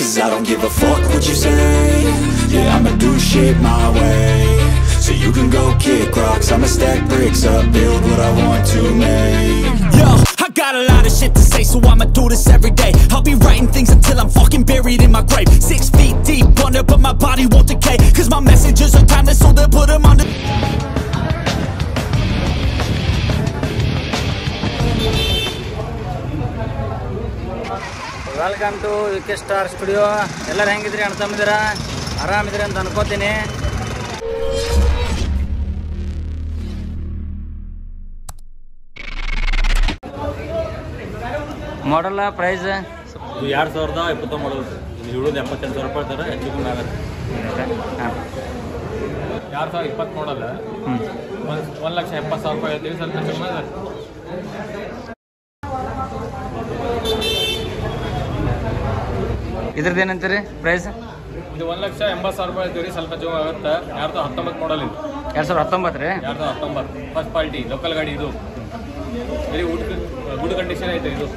cause I don't give a fuck what you say. Yeah, I'ma do shit my way. So you can go kick rocks, I'ma stack bricks up, build what I want to make. Yo, I got a lot of shit to say, so I'ma do this every day. I'll be writing things until I'm fucking buried in my grave. 6 feet deep under, but my body won't decay, cause my messages are timeless, so they'll put them on the... welcome to V K star studio. ಎಲ್ಲರೂ ಹೆಂಗಿದ್ರಿ ಅಣ್ಣ ತಮ್ಮಿದ್ದೀರಾ? ಆರಾಮಿದ್ರಿ ಅಂತ ಅನ್ಕೋತೀನಿ. ಮಾಡಲ್ಲ price 2020 ಮಾಡಲ್ ಇದು ಹಿಡಿದು 78,000 ರೂಪಾಯಿ ತರ ಹೆಚ್ಚು ಕಮ್ಮಿ ಆಗುತ್ತೆ. 2020 ಮಾಡಲ್ಲ 1,70,000 ರೂಪಾಯಿ ಹೇಳ್ತೀವಿ, ಸ್ವಲ್ಪ ಕಮ್ಮಿ ಆಗುತ್ತೆ. ಇದ್ರದ್ದು ಏನಂತೀರಿ ಪ್ರೈಸ್? ಇದು 1,80,000 ರೂಪಾಯಿ ಹೇಳ್ತೀವಿ, ಸ್ವಲ್ಪ ಜೋ ಆಗುತ್ತೆ. 2019 ಮಾಡಲ್ ಇದು. 2019 ರೀ? 2019 ಫಸ್ಟ್ ಕ್ವಾಲಿಟಿ ಲೋಕಲ್ ಗಾಡಿ ಇದು. ವೆರಿ ಗುಡ್ ಕಂಡೀಷನ್ ಐತೆ ಇದು.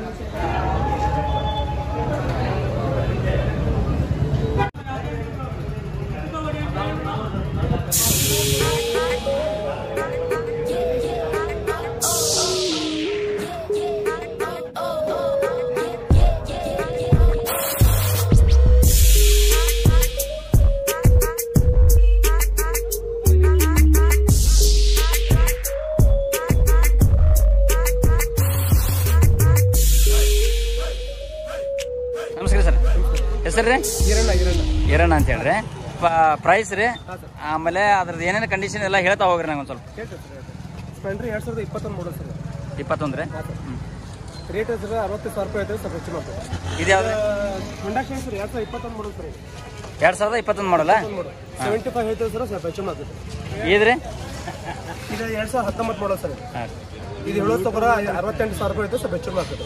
ಹೆಸರು ರೀ? ಈರಣ್ಣ ಅಂತ ಹೇಳ್ರಿ. ಪ್ರೈಸ್ ರೀ, ಆಮೇಲೆ ಅದ್ರದ್ದು ಏನೇನು ಕಂಡೀಷನ್ ಎಲ್ಲ ಹೇಳ್ತಾ ಹೋಗ್ರಿ ನಂಗೆ ಒಂದು ಸ್ವಲ್ಪ. ಸ್ಪೆಂಡ್ರಿ 2021 ಮಾಡಲ್ ಸರ್. 21 ರೀ? ರೇಟ್ ಸರ್ 60,000 ರೂಪಾಯಿ ಐತೆ, ಸ್ವಲ್ಪ ಹೆಚ್ಚು ಮಾಡ್ತೀವಿ. ಇದು ಯಾವ್ದು? Honda shine sir 2021 model sir. 2021 ಮಾಡಲ್ಲ? 75 ಐತೆ ಸರ್, ಸ್ವಲ್ಪ ಹೆಚ್ಚು ಮಾಡ್ತೀವಿ. ಇದ್ರಿ? ಇದು 2019 ಮಾಡಲ್ ಸರ್. ಇದು 68,000 ರೂಪಾಯಿ ಐತೆ, ಸ್ವಲ್ಪ ಹೆಚ್ಚು ಮಾಡ್ತೀವಿ.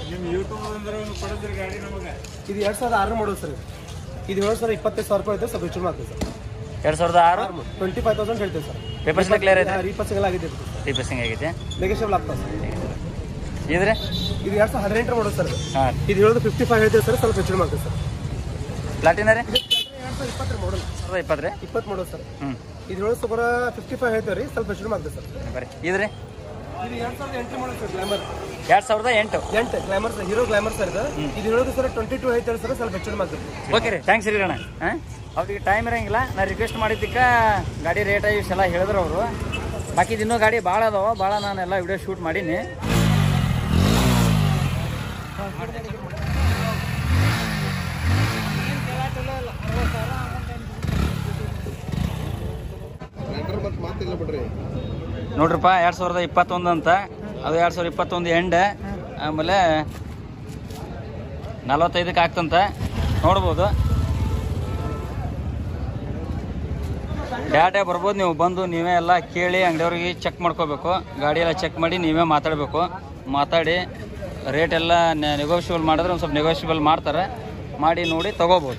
ಇದು 2006 ಮಾಡಲ್ ಸರ್. ಇದು 25,000 ರೂಪಾಯಿ ಐತೆ, ಸ್ವಲ್ಪ ಹೆಚ್ಚು ಮಾಡ್ತೀವಿ ಸರ್. 2006 25,000 ಹೇಳ್ತೀವಿ ಸರ್. ಪೇಪರ್ಸ್ ಕ್ಲಿಯರ್ ಐತೆ? ರೀಪಾಸಿಂಗ್ ಆಗಿದೆ, ರೀಪಾಸಿಂಗ್ ಆಗೈತೆ, ನೆಗೆಷಿಯಬಲ್ ಆಗ್ತದೆ ಸರ್. ಇದ್ರಿ? ಇದು 2018 ಮಾಡಲ್ ಸರ್. ಹಾಂ. ಇದು 55 ಹೇಳ್ತೀವಿ ಸರ್, ಸ್ವಲ್ಪ ಹೆಚ್ಚು ಮಾಡ್ತೀವಿ ಸರ್. ಪ್ಲಾಟಿನ ರೀ? 2020 ಮಾಡಲ್. 2020 ರೀ? 20 ಮಾಡಲ್ ಸರ್. ಹ್ಞೂ. ಇದು 55 ಹೇಳ್ತೀವಿ ರೀ, ಸ್ವಲ್ಪ ಹೆಚ್ಚು ಮಾಡ್ತೀವಿ ಸರ್. ಬರ್ರಿ. ಇದ್ರಿ? ಇದು 2008 model sir. Glamour 2008 glamour sir, hero glamour sir. ಇದು ಹೇಳೋದು ಸರ್ 22 ಐತೆ ಸರ್, ಸ್ವಲ್ಪ ಹೆಚ್ಚು ಮಾಡ್ತೀವಿ. ಓಕೆ ರೀ, ಥ್ಯಾಂಕ್ಸ್ ರೀ ಅಣ್ಣ. ಹಾಂ, ಅವ್ರಿಗೆ ಟೈಮ್ ಇರೋಂಗಿಲ್ಲ. ನಾನು ರಿಕ್ವೆಸ್ಟ್ ಮಾಡಿದ್ದಕ್ಕೆ ಗಾಡಿ ರೇಟ್ ಇಷ್ಟೆಲ್ಲ ಹೇಳಿದ್ರು ಅವರು. ಬಾಕಿ ಇನ್ನೂ ಗಾಡಿ ಭಾಳ ಅದಾವ, ಭಾಳ ನಾನೆಲ್ಲ ವಿಡಿಯೋ ಶೂಟ್ ಮಾಡೀನಿ. ನೋಡ್ರಿಪ್ಪ, 2021 ಅಂತ, ಅದು 2021 ಎಂಡ್, ಆಮೇಲೆ 45ಕ್ಕೆ ಆಗ್ತಂತ ನೋಡ್ಬೋದು. ಡೇಟೇ ಬರ್ಬೋದು, ನೀವು ಬಂದು ನೀವೇ ಎಲ್ಲ ಕೇಳಿ ಅಂಗಡಿಯವ್ರಿಗೆ ಚೆಕ್ ಮಾಡ್ಕೋಬೇಕು. ಗಾಡಿ ಎಲ್ಲ ಚೆಕ್ ಮಾಡಿ ನೀವೇ ಮಾತಾಡಬೇಕು. ಮಾತಾಡಿ ರೇಟ್ ಎಲ್ಲ ನೆಗೋಷಿಯಬಲ್ ಮಾಡಿದ್ರೆ ಒಂದು ಸ್ವಲ್ಪ ನೆಗೋಷಿಯಬಲ್ ಮಾಡ್ತಾರೆ, ಮಾಡಿ ನೋಡಿ ತೊಗೋಬೋದು.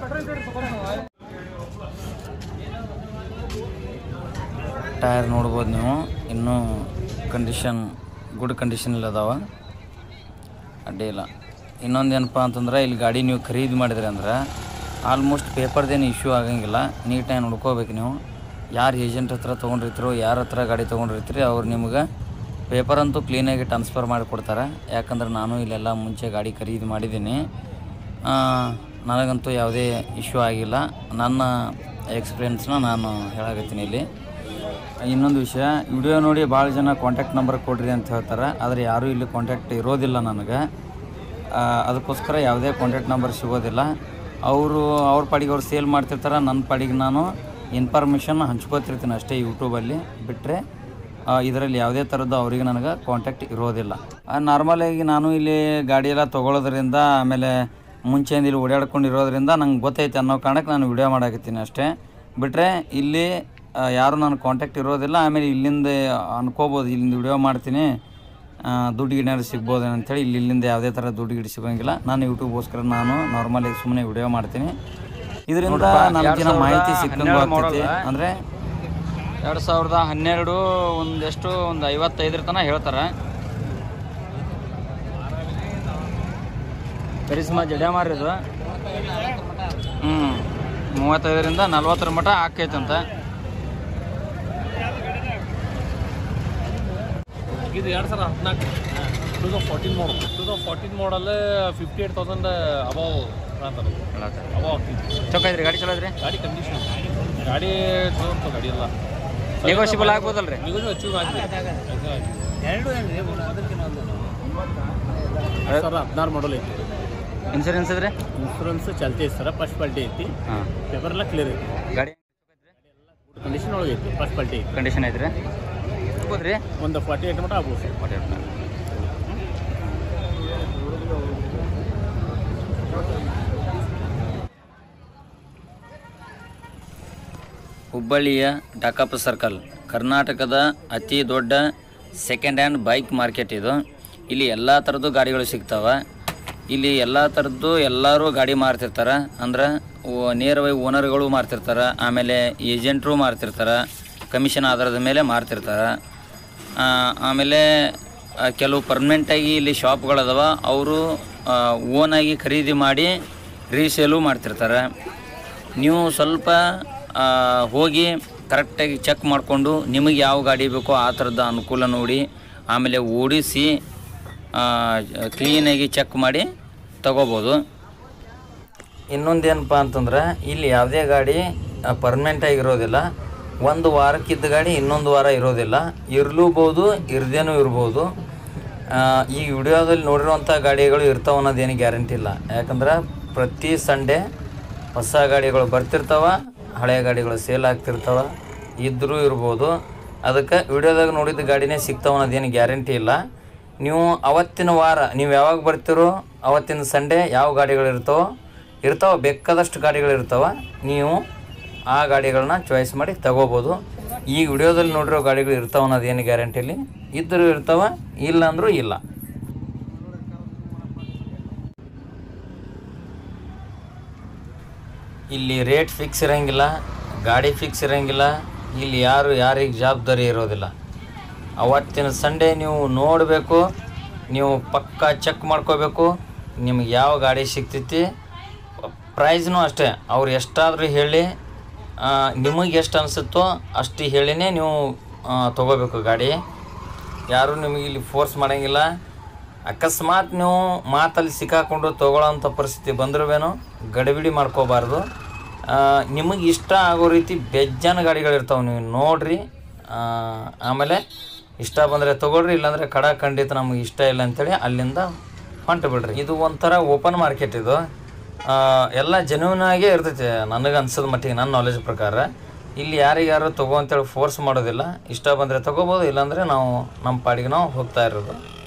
ಟೈರ್ ನೋಡ್ಬೋದು ನೀವು, ಇನ್ನೂ ಕಂಡೀಷನ್ ಗುಡ್ ಕಂಡೀಷನಲ್ಲಿ ಅದಾವ, ಅಡ್ಡಿ ಇಲ್ಲ. ಇನ್ನೊಂದು ಏನಪ್ಪ ಅಂತಂದ್ರೆ, ಇಲ್ಲಿ ಗಾಡಿ ನೀವು ಖರೀದಿ ಮಾಡಿದ್ರಿ ಅಂದ್ರೆ ಆಲ್ಮೋಸ್ಟ್ ಪೇಪರ್ದೇನು ಇಶ್ಯೂ ಆಗಂಗಿಲ್ಲ. ನೀಟಾಗಿ ನೋಡ್ಕೋಬೇಕು ನೀವು. ಯಾರು ಏಜೆಂಟ್ ಹತ್ರ ತೊಗೊಂಡಿರ್ತೀರೋ, ಯಾರ ಹತ್ರ ಗಾಡಿ ತೊಗೊಂಡಿರ್ತೀರಿ, ಅವ್ರು ನಿಮ್ಗೆ ಪೇಪರ್ ಅಂತೂ ಕ್ಲೀನಾಗಿ ಟ್ರಾನ್ಸ್ಫರ್ ಮಾಡಿ ಕೊಡ್ತಾರೆ. ಯಾಕಂದ್ರೆ ನಾನು ಇಲ್ಲೆಲ್ಲ ಮುಂಚೆ ಗಾಡಿ ಖರೀದಿ ಮಾಡಿದ್ದೀನಿ, ನನಗಂತೂ ಯಾವುದೇ ಇಶ್ಯೂ ಆಗಿಲ್ಲ. ನನ್ನ ಎಕ್ಸ್ಪೀರಿಯನ್ಸ್ನ ನಾನು ಹೇಳಾಕತ್ತೀನಿ ಇಲ್ಲಿ. ಇನ್ನೊಂದು ವಿಷಯ, ವಿಡಿಯೋ ನೋಡಿ ಭಾಳ ಜನ ಕಾಂಟ್ಯಾಕ್ಟ್ ನಂಬರ್ ಕೊಡ್ರಿ ಅಂತ ಹೇಳ್ತಾರೆ, ಆದರೆ ಯಾರೂ ಇಲ್ಲಿ ಕಾಂಟ್ಯಾಕ್ಟ್ ಇರೋದಿಲ್ಲ ನನಗೆ. ಅದಕ್ಕೋಸ್ಕರ ಯಾವುದೇ ಕಾಂಟ್ಯಾಕ್ಟ್ ನಂಬರ್ ಸಿಗೋದಿಲ್ಲ. ಅವ್ರ ಪಾಡಿಗೆ ಅವ್ರು ಸೇಲ್ ಮಾಡ್ತಿರ್ತಾರೆ, ನನ್ನ ಪಾಡಿಗೆ ನಾನು ಇನ್ಫಾರ್ಮೇಷನ್ ಹಂಚ್ಕೋತಿರ್ತೀನಿ ಅಷ್ಟೇ ಯೂಟ್ಯೂಬಲ್ಲಿ. ಬಿಟ್ಟರೆ ಇದರಲ್ಲಿ ಯಾವುದೇ ಥರದ್ದು ಅವರಿಗೆ ನನಗೆ ಕಾಂಟ್ಯಾಕ್ಟ್ ಇರೋದಿಲ್ಲ. ನಾರ್ಮಲಾಗಿ ನಾನು ಇಲ್ಲಿ ಗಾಡಿ ಎಲ್ಲ ತೊಗೊಳೋದ್ರಿಂದ, ಆಮೇಲೆ ಮುಂಚೆಯಿಂದ ಇಲ್ಲಿ ಓಡಾಡ್ಕೊಂಡಿರೋದ್ರಿಂದ ನಂಗೆ ಗೊತ್ತೈತೆ ಅನ್ನೋ ಕಾರಣಕ್ಕೆ ನಾನು ವಿಡಿಯೋ ಮಾಡಾಕತ್ತೀನಿ ಅಷ್ಟೇ. ಬಿಟ್ಟರೆ ಇಲ್ಲಿ ಯಾರು ನಾನು ಕಾಂಟ್ಯಾಕ್ಟ್ ಇರೋದಿಲ್ಲ. ಆಮೇಲೆ ಇಲ್ಲಿಂದ ಅನ್ಕೋಬೋದು, ಇಲ್ಲಿಂದ ವಿಡಿಯೋ ಮಾಡ್ತೀನಿ ದುಡ್ಡು ಗಿಡ ಸಿಗ್ಬೋದು ಅಂಥೇಳಿ. ಇಲ್ಲಿಂದ ಯಾವುದೇ ಥರ ದುಡ್ಡು ಗಿಡ ಸಿಗೋಂಗಿಲ್ಲ. ನಾನು ಯೂಟ್ಯೂಬ್ಗೋಸ್ಕರ ನಾನು ನಾರ್ಮಲಾಗಿ ಸುಮ್ಮನೆ ವಿಡಿಯೋ ಮಾಡ್ತೀನಿ. ಇದರಿಂದ ನನಗಿನ ಮಾಹಿತಿ ಸಿಕ್ಕಂಗೆ ಆಗ್ತೈತಿ. ಅಂದರೆ 2012 ಒಂದು 55 ತನಕ ಹೇಳ್ತಾರೆ. ಕರಿಸ್ಮಾ ಜಡೆ ಮಾರಿದು 35ರಿಂದ 40 ಮಟ್ಟ ಆಕೈತಂತ. ಇದು 2014 2014 ಮಾಡಲ್ 2014 ಮಾಡಲ್ 58,000 ಅಬೌವ್ ಚೊಕ್ಕ ಐತ್ರಿ ಗಾಡಿ ಚಲೋ ಐತ್ರಿ. ಗಾಡಿ ಕಂಡೀಷನ್ ಗಾಡಿ ಚಲೋ ಉಂಟು ಗಾಡಿ ಎಲ್ಲ ನೆಗೋಷಿಯಬಲ್ ಆಗ್ಬೋದಲ್ರಿ? ಅಚೀವ್ ಆಗಿದೆ. 2016 ಮಾಡಲ್ ಐತಿ. ಇನ್ಸೂರೆನ್ಸ್ ಇದ್ರಿ? ಇನ್ಶೂರೆನ್ಸ್ ಚಾಲ್ತಿ ಐತಿ ಸರ್. ಫಸ್ಟ್ ಪಾರ್ಟಿ ಐತಿ. ಪೇಪರ್ ಎಲ್ಲ ಕ್ಲಿಯರ್ ಐತಿ. ಗಾಡಿ ಕಂಡೀಷನ್ ಒಳಗೆ ಐತಿ. ಫಸ್ಟ್ ಪಾರ್ಟಿ ಐತಿ. ಕಂಡೀಷನ್ ಐತ್ರಿ. ಆಗ್ಬೋದ್ರಿ ಒಂದು 48 ಮಟ್ಟ ಆಗ್ಬೋದು ಸರ್. 48. ಹುಬ್ಬಳ್ಳಿಯ ಡಾಕಪ್ಪ ಸರ್ಕಲ್ ಕರ್ನಾಟಕದ ಅತಿ ದೊಡ್ಡ ಸೆಕೆಂಡ್ ಹ್ಯಾಂಡ್ ಬೈಕ್ ಮಾರ್ಕೆಟ್ ಇದು. ಇಲ್ಲಿ ಎಲ್ಲ ಥರದ್ದು ಗಾಡಿಗಳು ಸಿಗ್ತಾವೆ. ಇಲ್ಲಿ ಎಲ್ಲ ಥರದ್ದು ಎಲ್ಲರೂ ಗಾಡಿ ಮಾರ್ತಿರ್ತಾರೆ. ಅಂದ್ರೆ ನೇರವಾಗಿ ಓನರ್ಗಳು ಮಾರ್ತಿರ್ತಾರೆ, ಆಮೇಲೆ ಏಜೆಂಟ್ರು ಮಾರ್ತಿರ್ತಾರೆ, ಕಮಿಷನ್ ಆಧಾರದ ಮೇಲೆ ಮಾರ್ತಿರ್ತಾರೆ. ಆಮೇಲೆ ಕೆಲವು ಪರ್ಮನೆಂಟಾಗಿ ಇಲ್ಲಿ ಶಾಪ್ಗಳದಾವ, ಅವರು ಓನಾಗಿ ಖರೀದಿ ಮಾಡಿ ರೀಸೇಲು ಮಾಡ್ತಿರ್ತಾರೆ. ನೀವು ಸ್ವಲ್ಪ ಹೋಗಿ ಕರೆಕ್ಟಾಗಿ ಚೆಕ್ ಮಾಡಿಕೊಂಡು ನಿಮಗೆ ಯಾವ ಗಾಡಿ ಬೇಕೋ ಆ ಥರದ ಅನುಕೂಲ ನೋಡಿ ಆಮೇಲೆ ಓಡಿಸಿ ಕ್ಲೀನಾಗಿ ಚೆಕ್ ಮಾಡಿ ತಗೋಬೋದು. ಇನ್ನೊಂದೇನಪ್ಪ ಅಂತಂದ್ರೆ ಇಲ್ಲಿ ಯಾವುದೇ ಗಾಡಿ ಪರ್ಮನೆಂಟಾಗಿರೋದಿಲ್ಲ. ಒಂದು ವಾರಕ್ಕಿದ್ದ ಗಾಡಿ ಇನ್ನೊಂದು ವಾರ ಇರೋದಿಲ್ಲ, ಇರಲೂಬೋದು ಇರದೇನೂ ಇರ್ಬೋದು. ಈ ವಿಡಿಯೋದಲ್ಲಿ ನೋಡಿರುವಂಥ ಗಾಡಿಗಳು ಇರ್ತಾವೆ ಅನ್ನೋದೇನು ಗ್ಯಾರಂಟಿ ಇಲ್ಲ. ಯಾಕಂದ್ರೆ ಪ್ರತಿ ಸಂಡೇ ಹೊಸ ಗಾಡಿಗಳು ಬರ್ತಿರ್ತಾವೆ, ಹಳೆ ಗಾಡಿಗಳು ಸೇಲ್ ಆಗ್ತಿರ್ತಾವೆ, ಇದ್ದರೂ ಇರ್ಬೋದು. ಅದಕ್ಕೆ ವಿಡಿಯೋದಾಗ ನೋಡಿದ ಗಾಡಿನೇ ಸಿಗ್ತಾವೆ ಅನ್ನೋದೇನು ಗ್ಯಾರಂಟಿ ಇಲ್ಲ. ನೀವು ಅವತ್ತಿನ ವಾರ ನೀವು ಯಾವಾಗ ಬರ್ತಿರೋ ಅವತ್ತಿನ ಸಂಡೇ ಯಾವ ಗಾಡಿಗಳು ಇರ್ತಾವೆ ಬೇಕಾದಷ್ಟು ಗಾಡಿಗಳಿರ್ತಾವೆ. ನೀವು ಆ ಗಾಡಿಗಳನ್ನ ಚಾಯ್ಸ್ ಮಾಡಿ ತಗೋಬೋದು. ಈ ವಿಡಿಯೋದಲ್ಲಿ ನೋಡಿರೋ ಗಾಡಿಗಳು ಇರ್ತಾವೆ ಅನ್ನೋದೇನು ಗ್ಯಾರಂಟಿಲಿ, ಇದ್ದರೂ ಇರ್ತಾವೆ, ಇಲ್ಲ ಅಂದರೂ ಇಲ್ಲ. ಇಲ್ಲಿ ರೇಟ್ ಫಿಕ್ಸ್ ಇರೋಂಗಿಲ್ಲ, ಗಾಡಿ ಫಿಕ್ಸ್ ಇರೋಂಗಿಲ್ಲ. ಇಲ್ಲಿ ಯಾರಿಗೆ ಜವಾಬ್ದಾರಿ ಇರೋದಿಲ್ಲ. ಅವತ್ತಿನ ಸಂಡೇ ನೀವು ನೋಡಬೇಕು, ನೀವು ಪಕ್ಕಾ ಚೆಕ್ ಮಾಡ್ಕೋಬೇಕು ನಿಮಗೆ ಯಾವ ಗಾಡಿ ಸಿಗ್ತೈತಿ. ಪ್ರೈಸ್ನೂ ಅಷ್ಟೇ, ಅವ್ರು ಎಷ್ಟಾದರೂ ಹೇಳಿ ನಿಮಗೆ ಎಷ್ಟು ಅನಿಸುತ್ತೋ ಅಷ್ಟು ಹೇಳಿನೇ ನೀವು ತೊಗೋಬೇಕು ಗಾಡಿ. ಯಾರೂ ನಿಮಗೆ ಇಲ್ಲಿ ಫೋರ್ಸ್ ಮಾಡೋಂಗಿಲ್ಲ. ಅಕಸ್ಮಾತ್ ನೀವು ಮಾತಲ್ಲಿ ಸಿಕ್ಕಾಕೊಂಡು ತೊಗೊಳ್ಳೋಂಥ ಪರಿಸ್ಥಿತಿ ಬಂದ್ರೂ ಗಡಿಬಿಡಿ ಮಾಡ್ಕೋಬಾರ್ದು. ನಿಮಗೆ ಇಷ್ಟ ಆಗೋ ರೀತಿ ಬೆಜ್ಜಾನ ಗಾಡಿಗಳಿರ್ತಾವೆ, ನೀವು ನೋಡಿರಿ. ಆಮೇಲೆ ಇಷ್ಟ ಬಂದರೆ ತೊಗೊಳ್ರಿ, ಇಲ್ಲಾಂದರೆ ಖಂಡಿತ ನಮಗೆ ಇಷ್ಟ ಇಲ್ಲ ಅಂಥೇಳಿ ಅಲ್ಲಿಂದ ಹೊಂಟು ಬಿಡ್ರಿ. ಇದು ಒಂಥರ ಓಪನ್ ಮಾರ್ಕೆಟ್. ಇದು ಎಲ್ಲ ಜೆನ್ಯೂನಾಗೇ ಇರ್ತೈತೆ ನನಗೆ ಅನ್ಸೋದು ಮಟ್ಟಿಗೆ, ನನ್ನ ನಾಲೆಜ್ ಪ್ರಕಾರ. ಇಲ್ಲಿ ಯಾರಿಗಾರು ತೊಗೋ ಅಂತೇಳಿ ಫೋರ್ಸ್ ಮಾಡೋದಿಲ್ಲ. ಇಷ್ಟ ಬಂದರೆ ತೊಗೋಬೋದು, ಇಲ್ಲಾಂದರೆ ನಾವು ನಮ್ಮ ಪಾಡಿಗೆ ನಾವು ಹೋಗ್ತಾ ಇರೋದು.